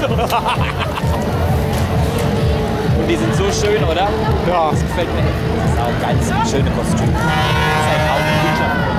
Und die sind so schön, oder? Ja. Das gefällt mir echt. Das ist auch ein ganz schönes Kostüm. Das ist halt auch ein Winter.